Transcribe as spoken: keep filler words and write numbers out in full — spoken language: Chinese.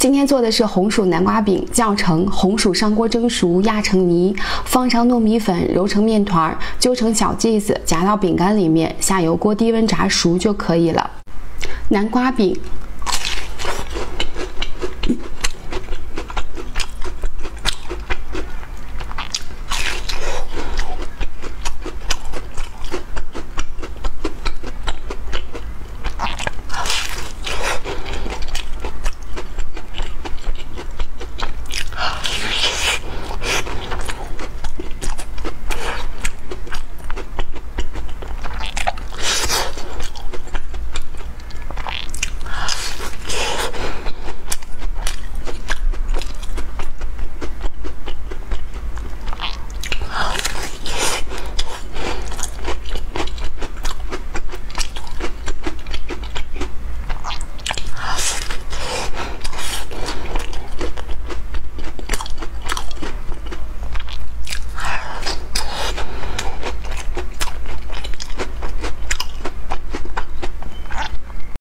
今天做的是红薯南瓜饼，教程：红薯上锅蒸熟，压成泥，放上糯米粉，揉成面团，揪成小剂子，夹到饼干里面，下油锅低温炸熟就可以了。南瓜饼